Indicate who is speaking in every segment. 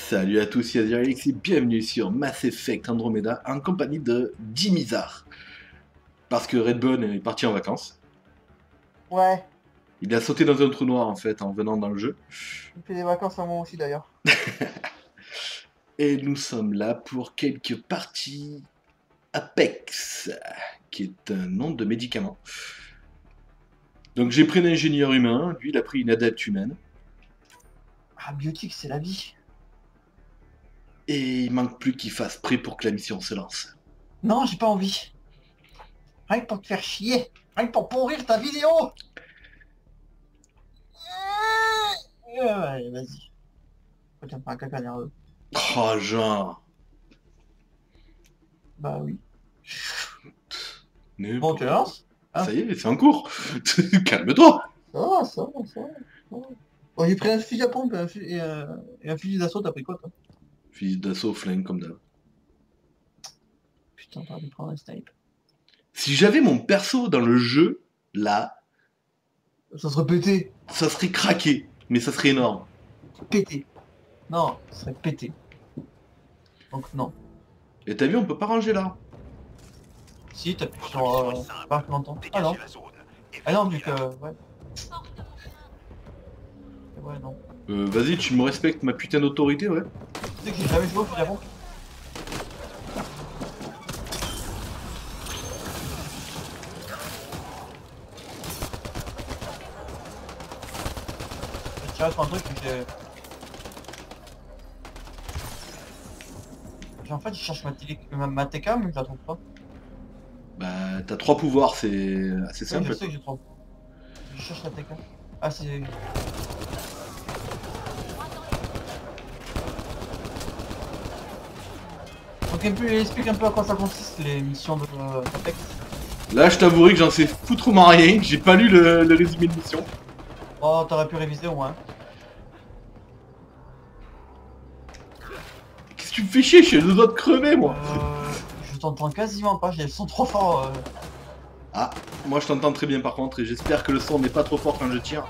Speaker 1: Salut à tous, c'est Azirix et bienvenue sur Mass Effect Andromeda en compagnie de Dimizar. Parce que Redbone est parti en vacances.
Speaker 2: Ouais,
Speaker 1: Il a sauté dans un trou noir en fait en venant dans le jeu.
Speaker 2: il fait des vacances à moi aussi d'ailleurs.
Speaker 1: Et nous sommes là pour quelques parties Apex, qui est un nom de médicament. Donc j'ai pris un ingénieur humain, lui il a pris une adepte humaine.
Speaker 2: Ah, biotique, c'est la vie.
Speaker 1: Et il manque plus qu'il fasse prêt pour que la mission se lance.
Speaker 2: Non, j'ai pas envie. Rien que pour te faire chier. Rien que pour pourrir ta vidéo. Ouais, vas-y. Faut que tu me fasses un caca nerveux.
Speaker 1: Oh genre...
Speaker 2: Bah oui.
Speaker 1: Mais
Speaker 2: Bon, tu la lances? Hein?
Speaker 1: ça y est, c'est en cours. Calme-toi.
Speaker 2: Ça va. Bon, j'ai pris un fusil à pompe et un fusil d'assaut, t'as pris quoi toi?
Speaker 1: Fils d'assaut flingue comme d'hab.
Speaker 2: Putain, t'aurais dû prendre un snipe.
Speaker 1: Si j'avais mon perso dans le jeu, là,
Speaker 2: Ça serait pété.
Speaker 1: ça serait craqué, mais ça serait énorme.
Speaker 2: Pété. Non, ça serait pété. Donc non.
Speaker 1: Et t'as vu, on peut pas ranger là.
Speaker 2: Si, t'appuies sur... pas longtemps. Ah non. Ah non, vu que... Ouais. Ouais, non.
Speaker 1: Vas-y, tu me respectes ma putain d'autorité, ouais.
Speaker 2: Tu sais que j'ai jamais joué au fusil à pompe. J'ai tiré sur un truc que j'ai... En fait, je cherche ma TK, mais je la trouve pas.
Speaker 1: Bah, t'as 3 pouvoirs, c'est assez
Speaker 2: Oui,
Speaker 1: simple.
Speaker 2: je sais que j'ai trop. Je cherche la TK. Ah, c'est... Donc, explique un peu à quoi ça consiste, les missions de Apex.
Speaker 1: Là, je t'avouerai que j'en sais foutrement rien, que j'ai pas lu le résumé de mission.
Speaker 2: Oh, t'aurais pu réviser au moins.
Speaker 1: Qu'est-ce que tu me fais chier, je suis deux doigts de crever, moi.
Speaker 2: Je t'entends quasiment pas, j'ai le son trop fort.
Speaker 1: Ah, moi je t'entends très bien par contre, et j'espère que le son n'est pas trop fort quand je tire.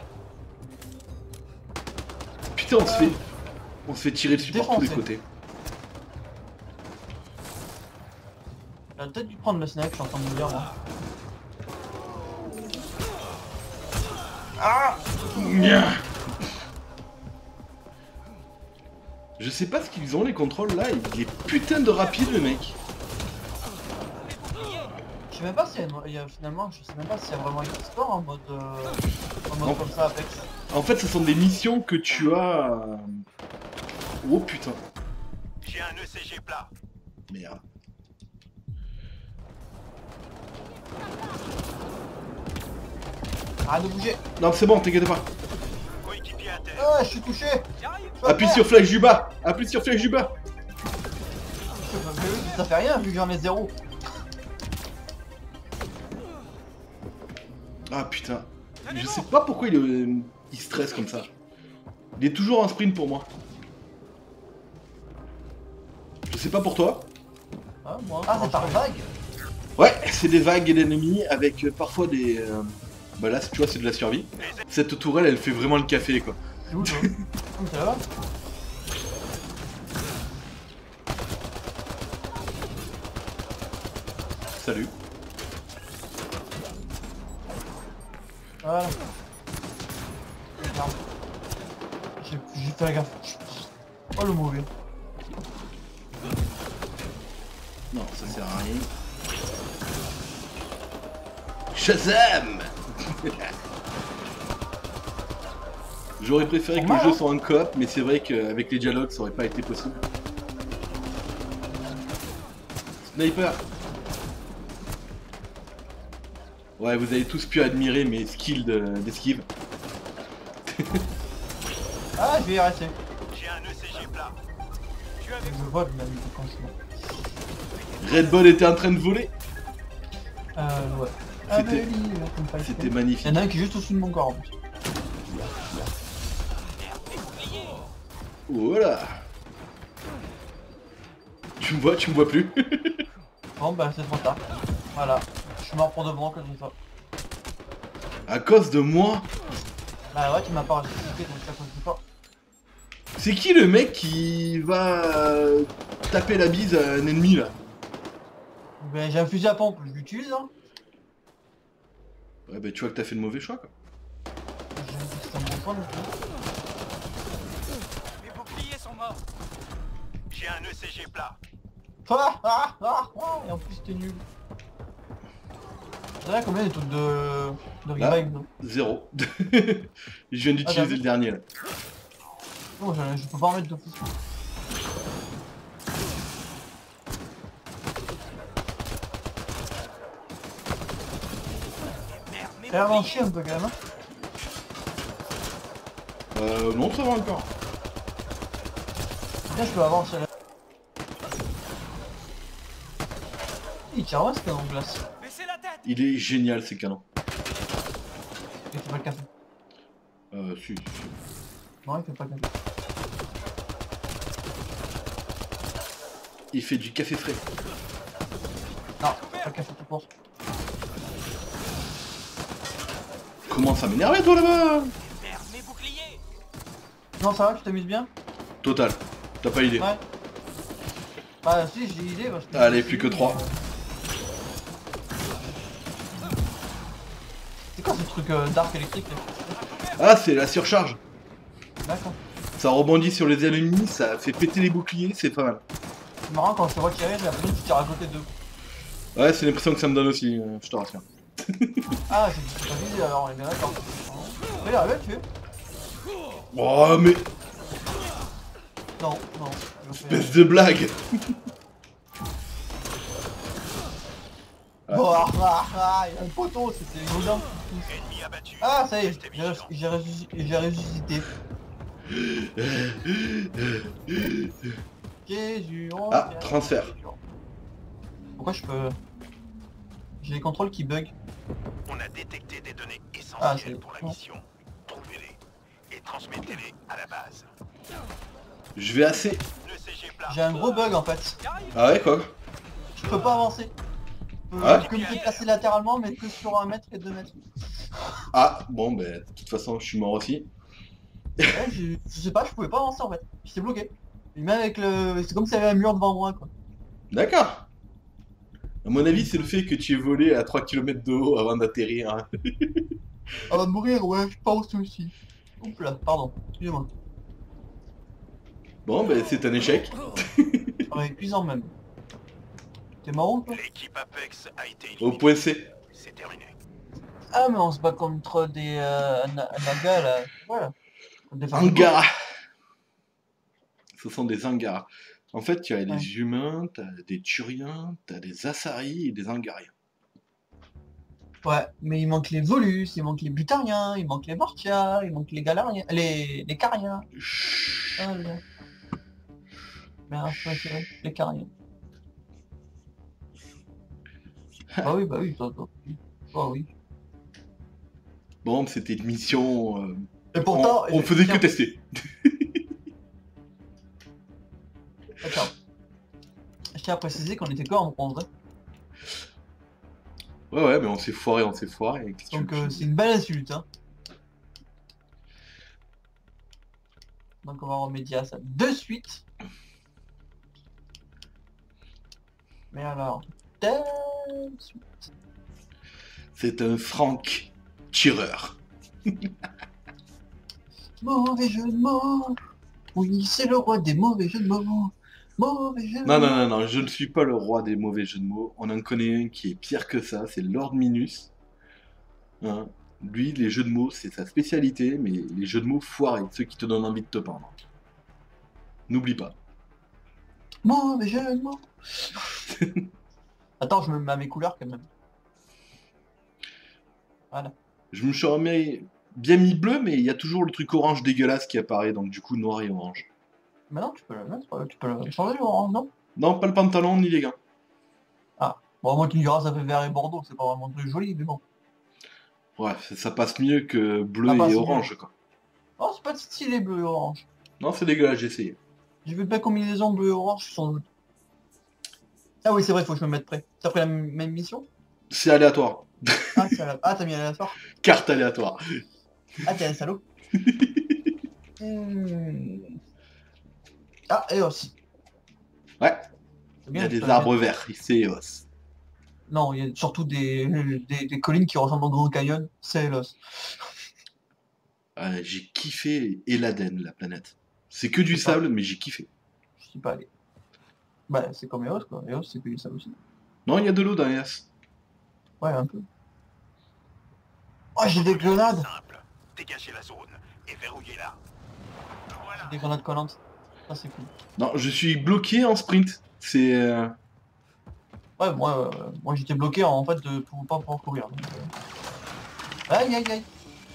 Speaker 1: Putain, on se fait tirer dessus par tous les
Speaker 2: Défoncé.
Speaker 1: côtés.
Speaker 2: J'aurais peut-être dû prendre le snipe, je suis en train de me dire, moi. Ah!
Speaker 1: Nya. Je sais pas ce qu'ils ont les contrôles là, il est putain de rapide le mec.
Speaker 2: Je sais même pas s'il y a finalement, je sais même pas s'il y a vraiment une histoire en mode
Speaker 1: Non.
Speaker 2: comme ça Apex.
Speaker 1: En fait, ce sont des missions que tu as... Oh putain.
Speaker 3: J'ai un ECG plat.
Speaker 1: Merde.
Speaker 2: Arrête de bouger!
Speaker 1: Non, c'est bon, t'inquiète pas.
Speaker 3: Coéquipier à terre.
Speaker 2: Ah, je suis touché!
Speaker 1: Appuie sur flèche du bas. Appuie sur flèche du bas.
Speaker 2: Mais oui, ça fait rien vu que j'en ai zéro.
Speaker 1: Ah putain. Je sais pas pourquoi il stresse comme ça. Il est toujours en sprint pour moi. Je sais pas pour toi.
Speaker 2: Ah, moi. Ah, c'est par vague?
Speaker 1: Ouais, c'est des vagues d'ennemis avec parfois des... Bah là, tu vois, c'est de la survie. Cette tourelle, elle fait vraiment le café, quoi.
Speaker 2: C'est où, toi? Où ça va?
Speaker 1: Salut.
Speaker 2: Voilà. Merde. J'ai fait la gaffe. Oh, le mauvais.
Speaker 1: Non, ça sert à rien. Shazam. J'aurais préféré que le jeu soit en coop, mais c'est vrai qu'avec les dialogues, ça aurait pas été possible. Sniper. Ouais, vous avez tous pu admirer mes skills d'esquive.
Speaker 2: Ah, je vais y rester.
Speaker 3: J'ai un ECG plat. Tu avais
Speaker 2: Je vole même, franchement.
Speaker 1: Red Bull était en train de voler.
Speaker 2: Ouais.
Speaker 1: C'était-
Speaker 2: C'était
Speaker 1: C'était magnifique.
Speaker 2: Il y en a un qui est juste au-dessus de mon corps en plus.
Speaker 1: Voilà. Tu me vois plus.
Speaker 2: Bon, bah, c'est trop tard. Voilà. Je suis mort pour de bon, comme ça.
Speaker 1: À cause de moi.
Speaker 2: Bah, ouais, tu m'as pas ressuscité donc ça cause de toi.
Speaker 1: C'est qui le mec qui va taper la bise à un ennemi là?
Speaker 2: Ben, j'ai un fusil à pompe, je l'utilise, hein.
Speaker 1: Ouais, bah tu vois que t'as fait le mauvais choix quoi.
Speaker 2: C'est un bon point, non plus.
Speaker 3: Mes boucliers sont morts. J'ai un ECG plat.
Speaker 2: Et en plus, t'es nul. C'est vrai combien des trucs de
Speaker 1: Là.
Speaker 2: revive, non?
Speaker 1: 0. Je viens d'utiliser le dernier là.
Speaker 2: Non, je peux pas en mettre de plus.
Speaker 3: Merde, mes
Speaker 2: T'as l'air d'en
Speaker 3: boucliers.
Speaker 2: chier un peu quand même, hein.
Speaker 1: Non, ça va encore.
Speaker 2: Tiens, je peux avancer là. Il tire ouais, ce canon de glace.
Speaker 3: Baissez la tête.
Speaker 1: Il est génial ces canons.
Speaker 2: Il fait pas le café.
Speaker 1: Si.
Speaker 2: Non, il fait pas le café.
Speaker 1: Il fait du café frais.
Speaker 2: Non, pas le café tout court.
Speaker 1: Comment ça m'énerve toi là-bas?
Speaker 3: Merde, mes boucliers.
Speaker 2: Non, ça va, tu t'amuses bien?
Speaker 1: Total. T'as pas idée.
Speaker 2: Ouais. Ah si, j'ai l'idée parce que...
Speaker 1: Allez, plus que 3.
Speaker 2: C'est quoi ce truc d'arc électrique là?
Speaker 1: Ah, c'est la surcharge.
Speaker 2: D'accord.
Speaker 1: Ça rebondit sur les ennemis, ça fait péter les boucliers, c'est pas mal.
Speaker 2: C'est marrant quand je te vois tirer, j'ai l'impression que tu tires à côté d'eux.
Speaker 1: Ouais, c'est l'impression que ça me donne aussi, je te rassure.
Speaker 2: Ah, c'est que tu t'as visé alors, on est bien d'accord. Oui, arrive à le tuer.
Speaker 1: Oh, mais
Speaker 2: Non, non.
Speaker 1: espèce de blague.
Speaker 2: Bon, il y a un poteau, c'était évident.
Speaker 3: Ennemi abattu.
Speaker 2: Ah, ça y est,
Speaker 3: Restez vigilants.
Speaker 2: j'ai ressuscité. Jésus, oh,
Speaker 1: Ah,
Speaker 2: bien.
Speaker 1: transfert.
Speaker 2: Pourquoi je peux... J'ai les contrôles qui bug.
Speaker 3: On a détecté des données
Speaker 2: Ah,
Speaker 3: essentielles
Speaker 2: c'est-
Speaker 3: pour la
Speaker 2: ouais.
Speaker 3: mission. Trouvez-les et transmettez-les à la base.
Speaker 1: Je vais assez...
Speaker 3: L'ECG plat.
Speaker 2: J'ai un gros bug en fait.
Speaker 1: Ah ouais, quoi?
Speaker 2: Je peux pas avancer. Je peux
Speaker 1: Ouais.
Speaker 2: que me déplacer latéralement, mais que sur 1 mètre et 2 mètres.
Speaker 1: Ah, bon, ben, de toute façon, je suis mort aussi.
Speaker 2: Ouais, je sais pas, je pouvais pas avancer en fait. J'étais bloqué. Et même avec le... C'est comme s'il y avait un mur devant moi quoi.
Speaker 1: D'accord. À mon avis, c'est le fait que tu es volé à 3 km de haut avant d'atterrir. Hein.
Speaker 2: Avant de mourir, ouais, je pense aussi. Oups là, pardon, excusez-moi.
Speaker 1: Bon, ben, c'est un échec.
Speaker 2: Ah, épuisant même. T'es marrant toi?
Speaker 3: L'équipe Apex a été
Speaker 1: Au
Speaker 3: éliminée.
Speaker 1: point C.
Speaker 3: C'est terminé.
Speaker 2: Ah mais on se bat contre des... Naga là, voilà. Des
Speaker 1: Angara. Ce sont des Angara. En fait, tu as
Speaker 2: Ouais.
Speaker 1: des humains, t'as des Turiens, t'as des Asari et des Angariens.
Speaker 2: Ouais, mais il manque les Volus, il manque les Butariens, il manque les Mortia, il manque les Galariens, les Cariens.
Speaker 1: Chut.
Speaker 2: Ah, là. Merde, je préfère les Cariens. Bah oui, toi. Bah oui.
Speaker 1: Bon, c'était une mission...
Speaker 2: Et pourtant...
Speaker 1: on faisait que tester.
Speaker 2: D'accord. Je tiens à préciser qu'on était que en bronze.
Speaker 1: Ouais, mais on s'est foiré. Qu'est-ce que
Speaker 2: Donc
Speaker 1: tu veux que je
Speaker 2: c'est une belle insulte. Hein. Donc on va remédier à ça de suite. Mais alors, de suite.
Speaker 1: C'est un Franck tireur.
Speaker 2: Mauvais jeu de mots. Oui, c'est le roi des mauvais jeux de mots. Mauvais jeu de
Speaker 1: Non,
Speaker 2: mots.
Speaker 1: je ne suis pas le roi des mauvais jeux de mots. On en connaît un qui est pire que ça, c'est Lord Minus. Hein. Lui, les jeux de mots, c'est sa spécialité, mais les jeux de mots foirés, ceux qui te donnent envie de te pendre. N'oublie pas.
Speaker 2: Mauvais jeu de mots. Attends, je me mets à mes couleurs quand même. Voilà.
Speaker 1: Je me suis bien mis bleu, mais il y a toujours le truc orange dégueulasse qui apparaît, donc du coup noir et orange.
Speaker 2: Maintenant, tu peux le mettre, tu peux le changer, Laurent, non?
Speaker 1: Non, pas le pantalon ni les gants.
Speaker 2: Bon, moi, tu me diras, ça fait vert et bordeaux, c'est pas vraiment très joli, mais bon.
Speaker 1: Ouais, ça passe mieux que bleu
Speaker 2: Ça passe
Speaker 1: et
Speaker 2: mieux.
Speaker 1: orange, quoi.
Speaker 2: Oh, c'est pas stylé, bleu et orange.
Speaker 1: Non, c'est dégueulasse, j'ai essayé.
Speaker 2: J'ai vu pas combinaison bleu et orange sans doute. Ah oui, c'est vrai, faut que je me mette prêt. T'as pris la même mission?
Speaker 1: C'est aléatoire.
Speaker 2: Ah, t'as mis aléatoire.
Speaker 1: Carte aléatoire.
Speaker 2: Ah, t'es un salaud. Hmm. Ah, et aussi.
Speaker 1: Ouais,
Speaker 2: C'est
Speaker 1: il y
Speaker 2: bien,
Speaker 1: a des
Speaker 2: ça,
Speaker 1: arbres verts, c'est Eos.
Speaker 2: Non, il y a surtout des collines qui ressemblent au Grand Canyon, c'est Elos.
Speaker 1: J'ai kiffé Eladen, la planète. C'est que du
Speaker 2: C'est pas,
Speaker 1: sable, mais j'ai kiffé.
Speaker 2: je suis pas allé. Bah, c'est comme Eos, quoi. Eos, c'est que ça aussi.
Speaker 1: Non, il y a de l'eau dans Eos.
Speaker 2: Ouais, un peu. Oh, j'ai des grenades!
Speaker 3: Simple. Dégagez la zone et verrouillez-la. Voilà.
Speaker 2: J'ai des grenades collantes. Ça, c'est cool.
Speaker 1: Non, je suis bloqué en sprint. C'est...
Speaker 2: Ouais, moi j'étais bloqué en fait pour pas pouvoir courir. Donc, Aïe, aïe, aïe!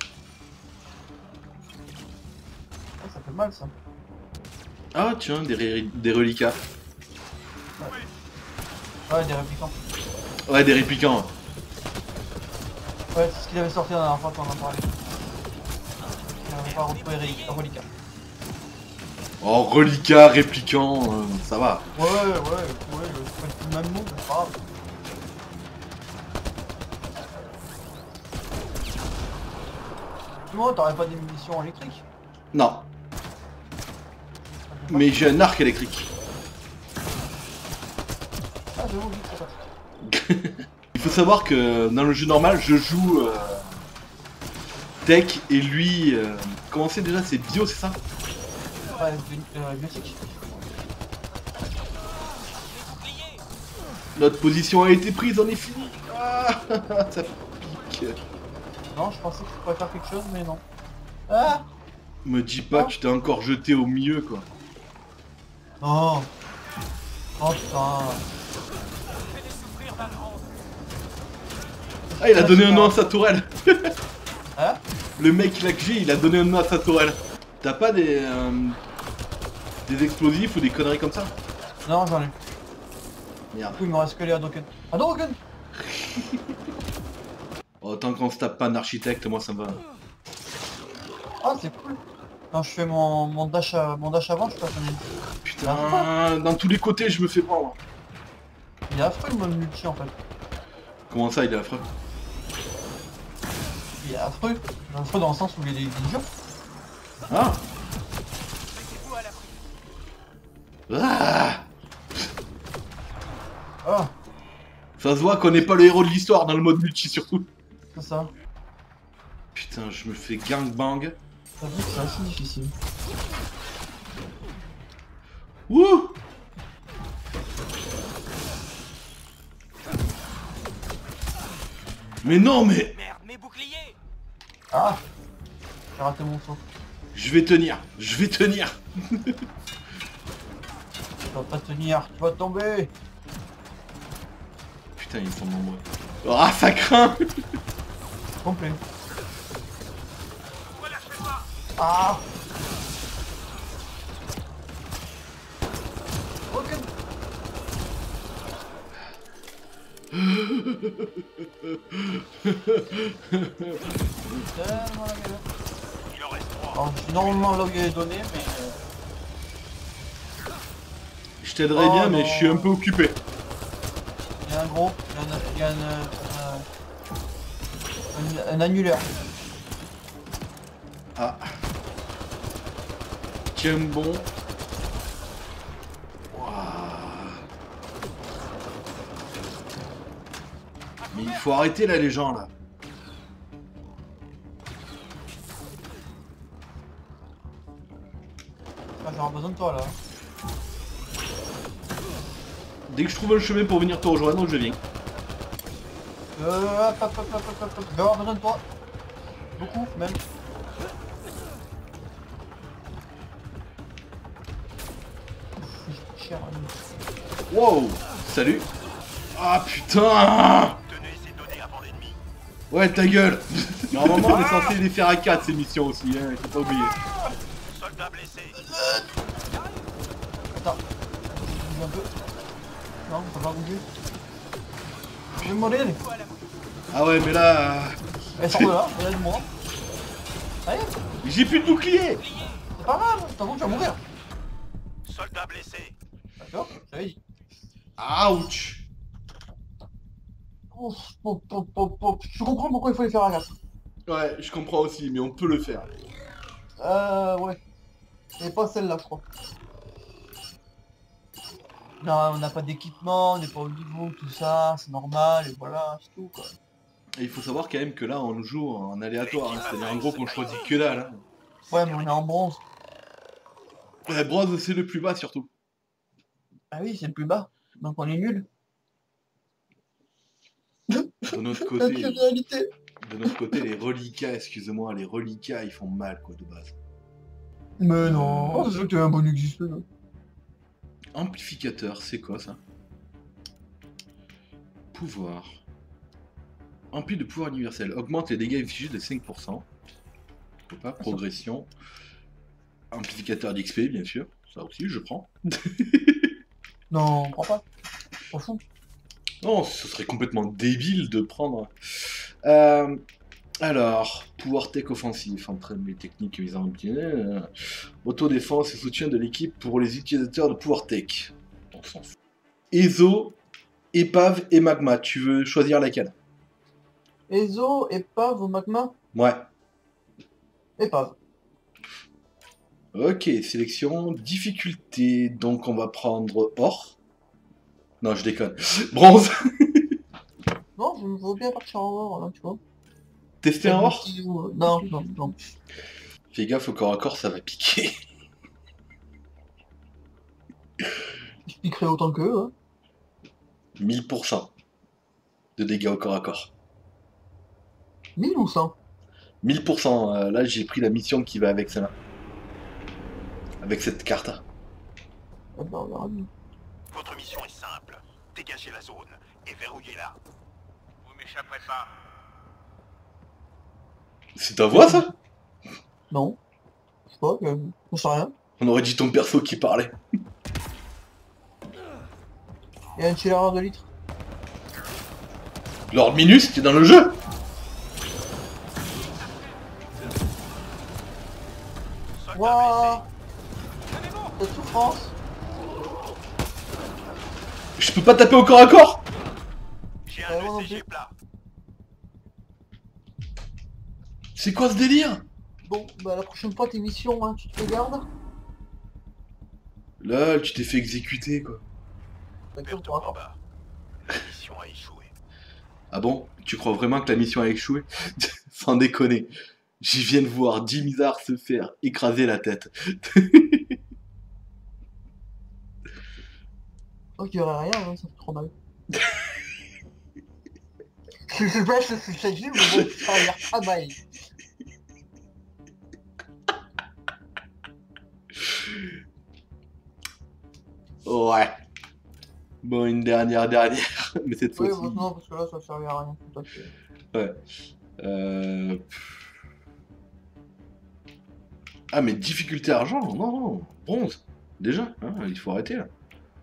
Speaker 2: Ah, ça fait mal, ça.
Speaker 1: Ah tiens, des reliquats.
Speaker 2: Ouais, des réplicants.
Speaker 1: Ouais, des réplicants.
Speaker 2: Ouais, c'est ce qu'il avait sorti la dernière fois quand on en parlait. Il n'avait pas retrouvé reliquat.
Speaker 1: Oh, reliquats, réplicants, ça va.
Speaker 2: Ouais, c'est pas le même mot, mais c'est pas grave. Dis-moi, t'aurais pas des munitions électriques?
Speaker 1: Non, mais j'ai un arc électrique.
Speaker 2: Ah, j'avoue, oui, c'est pas.
Speaker 1: Il faut savoir que dans le jeu normal, je joue tech et lui... comment c'est déjà? C'est bio, c'est ça?
Speaker 2: Ouais, biotique.
Speaker 1: Notre position a été prise, on est fini. Ah, ça pique.
Speaker 2: Non, je pensais que tu pourrais faire quelque chose, mais non. Ah!
Speaker 1: Me dis pas que tu t'es encore jeté au milieu, quoi.
Speaker 2: Oh! Oh putain!
Speaker 1: Ah, il a donné un nom à sa tourelle.
Speaker 2: Hein?
Speaker 1: Le mec là que j'ai, il a donné un nom à sa tourelle. T'as pas des explosifs ou des conneries comme ça?
Speaker 2: Non, j'en ai.
Speaker 1: Merde.
Speaker 2: Du coup, il me reste que les Hadouken. Hadouken!
Speaker 1: Oh, tant qu'on se tape pas un architecte, moi ça me va.
Speaker 2: Ah, c'est cool! Quand je fais mon dash avant, je peux faire une...
Speaker 1: Putain, dans tous les côtés, je me fais prendre.
Speaker 2: Il est affreux le mode multi en fait.
Speaker 1: Comment ça, il est affreux?
Speaker 2: Il est affreux. Il est affreux dans le sens où il est dur.
Speaker 1: Ah. Ah.
Speaker 2: Ah,
Speaker 1: Ça se voit qu'on n'est pas le héros de l'histoire dans le mode multi surtout.
Speaker 2: c'est ça.
Speaker 1: Putain, je me fais gangbang.
Speaker 2: J'avoue que c'est assez difficile.
Speaker 1: Wouh. Mais non, mais...
Speaker 3: Merde, mes boucliers.
Speaker 2: Ah! J'ai raté mon saut.
Speaker 1: Je vais tenir, je vais tenir.
Speaker 2: Tu vas pas tenir, tu vas tomber!
Speaker 1: Putain, ils sont nombreux. Ah, ça craint.
Speaker 2: Complet. Ah! Ok. Tellement la galère.
Speaker 3: Il en reste 3.
Speaker 2: Alors, j'ai normalement logué les données, mais...
Speaker 1: Je t'aiderais
Speaker 2: Oh
Speaker 1: bien, mais
Speaker 2: non.
Speaker 1: je suis un peu occupé.
Speaker 2: Il y a un gros, il y a un annulaire.
Speaker 1: Ah. Tiens bon. Mais il faut arrêter là les gens là.
Speaker 2: Ah, j'aurai besoin de toi là.
Speaker 1: Dès que je trouve un chemin pour venir te rejoindre, je viens.
Speaker 2: Hop. Je vais avoir besoin de toi. Beaucoup, même. Cher ami.
Speaker 1: Wow. Salut. Ah putain.
Speaker 3: Tenez ces données avant l'ennemi.
Speaker 1: Ouais, ta gueule. Normalement, on est censé les faire à 4 ces missions aussi, hein, il faut pas oublier.
Speaker 3: Soldat blessé.
Speaker 2: Attends. Je bouge un peu. Non, ça va bouger. Je vais mourir.
Speaker 1: Ah ouais, mais là...
Speaker 2: Elle sort de là, elle est de moi. Allez,
Speaker 1: J'ai plus de bouclier.
Speaker 2: c'est pas grave, t'as vu, tu vas mourir.
Speaker 3: Soldat blessé.
Speaker 2: D'accord, j'avais dit.
Speaker 1: Ouch.
Speaker 2: Je comprends pourquoi il faut les faire à glace.
Speaker 1: Ouais, je comprends aussi, mais on peut le faire.
Speaker 2: Ouais. Et pas celle-là, je crois. Non, on n'a pas d'équipement, on n'est pas au niveau, tout ça, c'est normal, et voilà, c'est tout quoi.
Speaker 1: Et il faut savoir quand même que là, on joue en aléatoire, hein, c'est-à-dire en gros qu'on choisit que dalle. Hein.
Speaker 2: Ouais, mais on est en bronze.
Speaker 1: Ouais, bronze, c'est le plus bas surtout.
Speaker 2: Ah oui, c'est le plus bas, donc on est nul.
Speaker 1: De notre
Speaker 2: La
Speaker 1: côté,
Speaker 2: pire réalité.
Speaker 1: les reliquats, excusez-moi, les reliquats, ils font mal quoi de base.
Speaker 2: Mais non, c'est sûr qu'il y a un bonus XP là.
Speaker 1: Amplificateur, c'est quoi ça? Pouvoir. Ampli de pouvoir universel. Augmente les dégâts infligés de 5%. Je sais pas, progression. Amplificateur d'XP, bien sûr. Ça aussi, je prends.
Speaker 2: Non, on prend pas. Au fond.
Speaker 1: Non, ce serait complètement débile de prendre. Alors, pouvoir tech offensif, entraîne les techniques visant à obtenir. Autodéfense et soutien de l'équipe pour les utilisateurs de pouvoir tech. On s'en fout. ESO, épave et magma. Tu veux choisir laquelle?
Speaker 2: Ezo, épave ou magma?
Speaker 1: Ouais.
Speaker 2: Épave.
Speaker 1: Ok, sélection, difficulté. Donc on va prendre or. Non, je déconne. Bronze.
Speaker 2: Non, je veux bien partir en or, là, tu vois.
Speaker 1: Tester un or?
Speaker 2: Non, non, non.
Speaker 1: Fais gaffe, au corps à corps, ça va piquer.
Speaker 2: Je piquerai autant qu'eux, hein.
Speaker 1: 1000% de dégâts au corps à corps.
Speaker 2: 1000 ou 100?
Speaker 1: 1000%, là j'ai pris la mission qui va avec celle-là. Avec cette carte.
Speaker 2: Ah bah, on verra bien.
Speaker 3: Votre mission est simple. Dégagez la zone et verrouillez-la. Vous m'échapperez pas.
Speaker 1: C'est ta voix ça?
Speaker 2: Non. Je sais pas, on sait rien.
Speaker 1: On aurait dit ton perso qui parlait.
Speaker 2: Il y a un chiller de litre.
Speaker 1: Lord Minus, t'es dans le jeu?
Speaker 2: Wouah. Cette souffrance.
Speaker 1: Je peux pas taper au corps à corps?
Speaker 3: J'ai
Speaker 2: Ouais, moi non
Speaker 3: un ECG
Speaker 2: plus.
Speaker 3: plat.
Speaker 1: C'est quoi ce délire?
Speaker 2: Bon, bah la prochaine fois tes missions, hein, tu te regardes.
Speaker 1: Là, tu t'es fait exécuter quoi.
Speaker 2: D'accord,
Speaker 3: Perte en bas. La mission a échoué.
Speaker 1: Ah bon? Tu crois vraiment que la mission a échoué? Sans déconner. J'y viens de voir 10 milliards se faire écraser la tête.
Speaker 2: Oh, je dirais rien, hein, ça fait trop mal. Je sais pas si c'est dit, mais bon, ça a l'air pas mal.
Speaker 1: Ouais. Bon, une dernière, mais cette
Speaker 2: Oui,
Speaker 1: fois-ci.
Speaker 2: bah, non, parce que là, ça servait à rien. Tout à fait.
Speaker 1: Ouais. Ah, mais difficulté argent? Non, non, bronze. Déjà, hein, il faut arrêter là.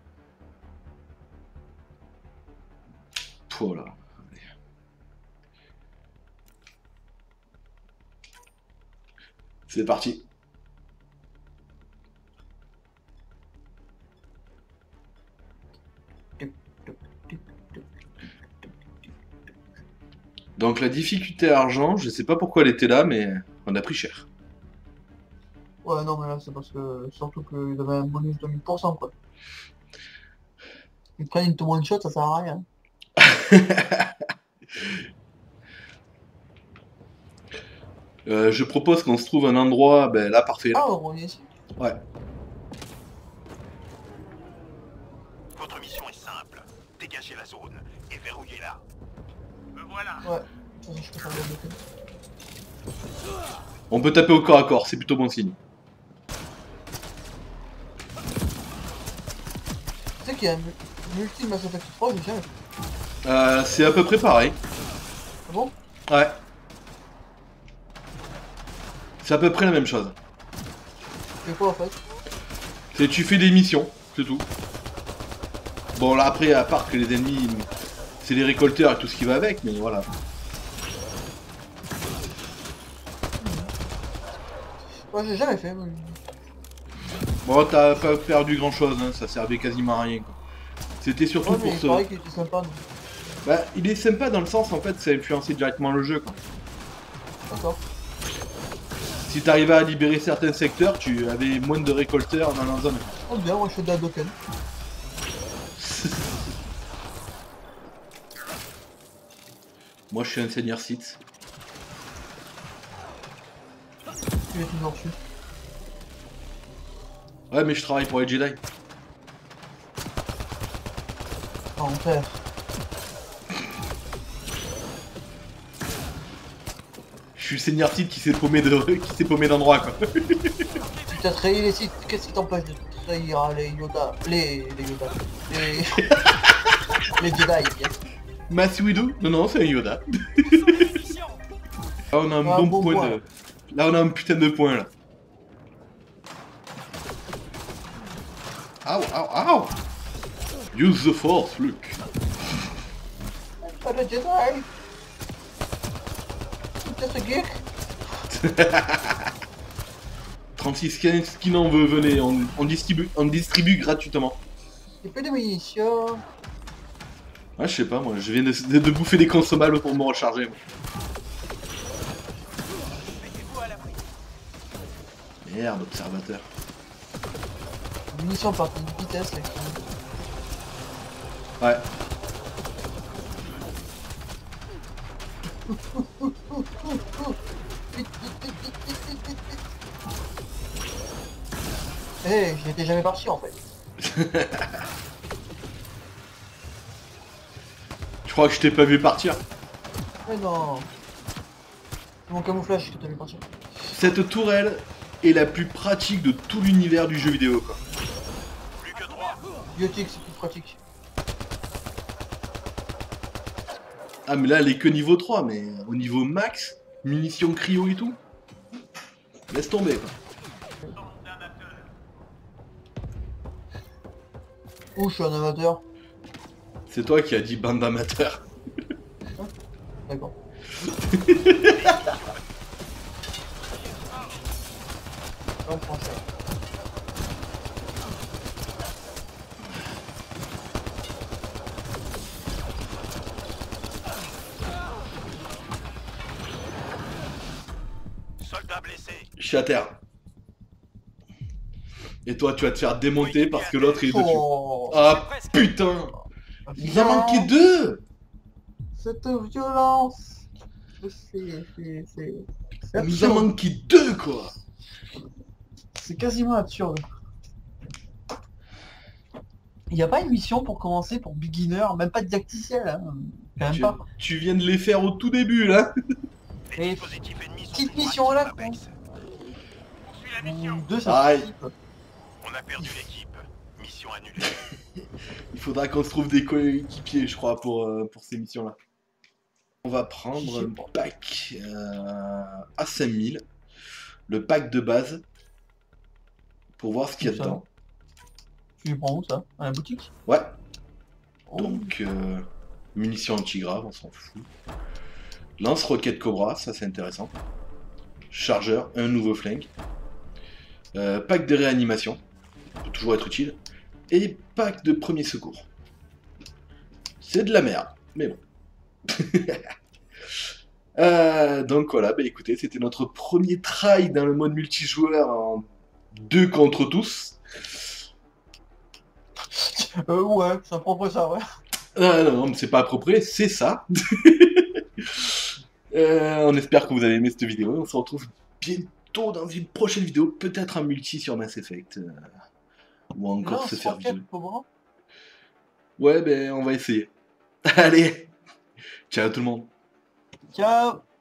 Speaker 1: Voilà. Allez. C'est parti. Donc la difficulté argent, je sais pas pourquoi elle était là, mais on a pris cher.
Speaker 2: Ouais, non, mais là, c'est parce que, surtout qu'ils avaient un bonus de 1000%, quoi. Ils prennent une one shot, ça sert à rien.
Speaker 1: Je propose qu'on se trouve un endroit, ben là, parfait. Là.
Speaker 2: Ah, on est ici.
Speaker 1: Ouais.
Speaker 3: Votre mission est simple. Dégagez la zone et verrouillez-la. Me voilà.
Speaker 2: Ouais. Ça, je peux faire le bloquer.
Speaker 1: On peut taper au corps à corps, c'est plutôt bon signe.
Speaker 2: Tu sais qu'il y a un multi Mass Effect 3, j'ai jamais fait.
Speaker 1: C'est à peu près pareil.
Speaker 2: Ah bon?
Speaker 1: Ouais. C'est à peu près la même chose.
Speaker 2: C'est quoi en fait?
Speaker 1: C'est tu fais des missions, c'est tout. Bon là après, à part que les ennemis, c'est les récolteurs et tout ce qui va avec, mais voilà.
Speaker 2: Ouais, j'ai jamais fait.
Speaker 1: Bon, t'as pas perdu grand chose, hein, ça servait quasiment à rien quoi. C'était surtout
Speaker 2: Ouais, mais
Speaker 1: pour
Speaker 2: il
Speaker 1: ça.
Speaker 2: paraît qu'il était sympa. Donc.
Speaker 1: Bah, il est sympa dans le sens en fait, ça a influencé directement le jeu quoi.
Speaker 2: D'accord.
Speaker 1: Si t'arrivais à libérer certains secteurs, tu avais moins de récolteurs dans la zone.
Speaker 2: Oh bien, moi je fais de la Dokken.
Speaker 1: Moi je suis un seigneur Sith.
Speaker 2: Tu es toujours dessus.
Speaker 1: Ouais mais je travaille pour les Jedi.
Speaker 2: Ah, mon père.
Speaker 1: Je suis le seigneur Sith qui s'est paumé d'endroit quoi.
Speaker 2: Tu t'as trahi les sites, qu'est-ce qui t'empêche de trahir les Yoda, les Yoda, les Jedi, yes.
Speaker 1: Mass Windu? Non non c'est un Yoda. Là on a un
Speaker 2: Ah,
Speaker 1: bon
Speaker 2: bon
Speaker 1: point
Speaker 2: point.
Speaker 1: de... Là on a un putain de point là. Ow ow ow. Use the force Luke.
Speaker 2: Pas de Jedi. Just a geek.
Speaker 1: 36 skins en veut, venez, on distribue gratuitement.
Speaker 2: Y'a plus de munitions.
Speaker 1: Ah je sais pas moi, je viens de bouffer des consommables pour me recharger. Moi. Merde, observateur.
Speaker 2: Munitions par contre de vitesse, là.
Speaker 1: Ouais.
Speaker 2: Eh, j'y étais jamais parti en fait.
Speaker 1: Je crois que je t'ai pas vu partir.
Speaker 2: Mais non. C'est mon camouflage que t'as vu partir.
Speaker 1: Cette tourelle est la plus pratique de tout l'univers du jeu vidéo quoi.
Speaker 3: Plus que 3.
Speaker 2: Biotique, c'est plus pratique.
Speaker 1: Ah mais là elle est que niveau 3 mais au niveau max, munitions cryo et tout. Laisse tomber quoi.
Speaker 2: Oh, je suis un amateur.
Speaker 1: C'est toi qui as dit bande d'amateurs.
Speaker 2: D'accord. On prend ça.
Speaker 3: Soldat blessé.
Speaker 1: Je suis à terre. Et toi tu vas te faire démonter parce que l'autre est dessus.
Speaker 2: Oh,
Speaker 1: Ah putain. Il en manquait 2.
Speaker 2: cette violence. C'est
Speaker 1: Mais il en manquait 2 quoi.
Speaker 2: C'est quasiment absurde. Il n'y a pas une mission pour commencer pour beginner, même pas didacticiel, hein. Quand même pas.
Speaker 1: Tu viens de les faire au tout début là.
Speaker 3: Les
Speaker 2: Et
Speaker 3: dispositifs ennemis sont
Speaker 2: petite
Speaker 3: plus
Speaker 2: mission
Speaker 3: actifs
Speaker 2: là,
Speaker 3: sur Apex. On suit la mission.
Speaker 2: Ou deux, ça
Speaker 1: Aïe.
Speaker 2: suffit, quoi.
Speaker 3: On a perdu l'équipe. Mission annulée.
Speaker 1: Il faudra qu'on se trouve des coéquipiers je crois pour ces missions là. On va prendre un pack à 5000. Le pack de base. Pour voir ce qu'il y a
Speaker 2: Ça.
Speaker 1: dedans.
Speaker 2: Tu les prends où ça? À la boutique?
Speaker 1: Ouais.
Speaker 2: Oh.
Speaker 1: Donc munitions anti-grave, on s'en fout. Lance-roquette Cobra, ça c'est intéressant. Chargeur, un nouveau flingue. Pack de réanimation, peut toujours être utile. Et pack de premier secours. C'est de la merde, mais bon. Donc voilà, bah écoutez, c'était notre premier try dans le mode multijoueur en 2 contre tous.
Speaker 2: Ouais, c'est à peu près ça, ouais.
Speaker 1: Non, mais c'est pas approprié, c'est ça. On espère que vous avez aimé cette vidéo. On se retrouve bientôt dans une prochaine vidéo, peut-être un multi sur Mass Effect. Ou encore
Speaker 2: Non,
Speaker 1: se faire violer.
Speaker 2: Cobra.
Speaker 1: Ouais, ben on va essayer. Allez, ciao tout le monde.
Speaker 2: Ciao.